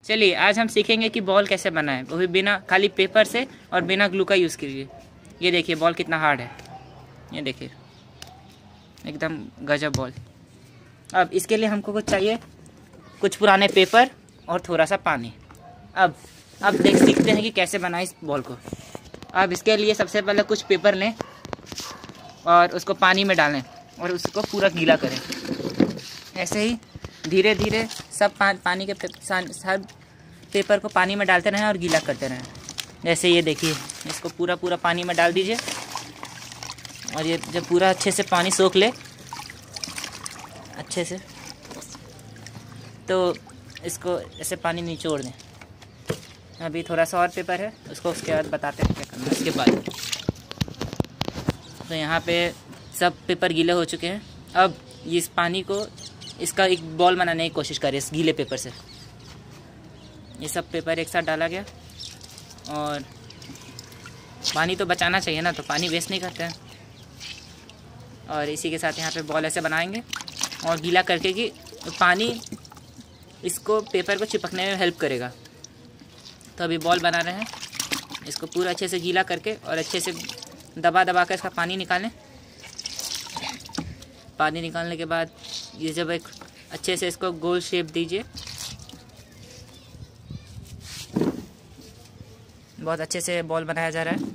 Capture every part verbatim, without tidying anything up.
चलिए आज हम सीखेंगे कि बॉल कैसे बनाएं, वो भी बिना खाली पेपर से और बिना ग्लू का यूज़ कीजिए। ये देखिए बॉल कितना हार्ड है, ये देखिए एकदम गजब बॉल। अब इसके लिए हमको कुछ चाहिए, कुछ पुराने पेपर और थोड़ा सा पानी। अब अब देख सीखते हैं कि कैसे बनाएं इस बॉल को। अब इसके लिए सबसे पहले कुछ पेपर लें और उसको पानी में डालें और उसको पूरा गीला करें। ऐसे ही धीरे धीरे सब पा, पानी के पे, सब पेपर को पानी में डालते रहें और गीला करते रहें। जैसे ये देखिए, इसको पूरा पूरा पानी में डाल दीजिए और ये जब पूरा अच्छे से पानी सोख ले अच्छे से, तो इसको ऐसे पानी निचोड़ दें। अभी थोड़ा सा और पेपर है, उसको उसके बाद बताते हैं क्या करना है इसके बाद। तो यहाँ पे सब पेपर गीले हो चुके हैं। अब इस पानी को, इसका एक बॉल बनाने की कोशिश करें इस गीले पेपर से। ये सब पेपर एक साथ डाला गया और पानी तो बचाना चाहिए ना, तो पानी वेस्ट नहीं करते हैं। और इसी के साथ यहाँ पे बॉल ऐसे बनाएंगे और गीला करके कि पानी इसको पेपर को चिपकने में हेल्प करेगा। तो अभी बॉल बना रहे हैं, इसको पूरा अच्छे से गीला करके और अच्छे से दबा दबा कर इसका पानी निकालें। पानी निकालने के बाद ये जब एक अच्छे से इसको गोल शेप दीजिए, बहुत अच्छे से बॉल बनाया जा रहा है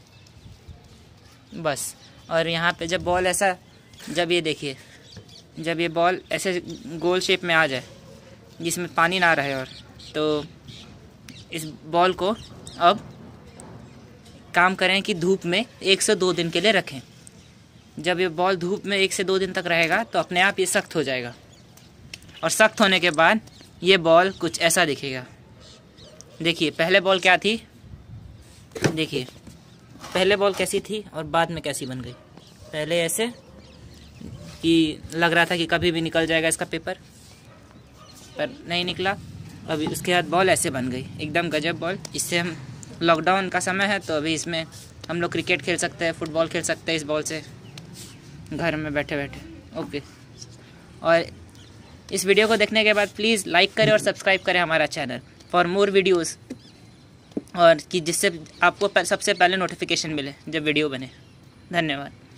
बस। और यहाँ पे जब बॉल ऐसा, जब ये देखिए, जब ये बॉल ऐसे गोल शेप में आ जाए जिसमें पानी ना रहे, और तो इस बॉल को अब काम करें कि धूप में एक से दो दिन के लिए रखें। जब ये बॉल धूप में एक से दो दिन तक रहेगा तो अपने आप ये सख्त हो जाएगा, और सख्त होने के बाद ये बॉल कुछ ऐसा दिखेगा। देखिए पहले बॉल क्या थी, देखिए पहले बॉल कैसी थी और बाद में कैसी बन गई। पहले ऐसे कि लग रहा था कि कभी भी निकल जाएगा इसका पेपर, पर नहीं निकला। अभी उसके बाद बॉल ऐसे बन गई, एकदम गजब बॉल। इससे हम, लॉकडाउन का समय है तो अभी इसमें हम लोग क्रिकेट खेल सकते हैं, फुटबॉल खेल सकते हैं इस बॉल से घर में बैठे बैठे। ओके, और इस वीडियो को देखने के बाद प्लीज़ लाइक करें और सब्सक्राइब करें हमारा चैनल फॉर मोर वीडियोस, और कि जिससे आपको सबसे पहले नोटिफिकेशन मिले जब वीडियो बने। धन्यवाद।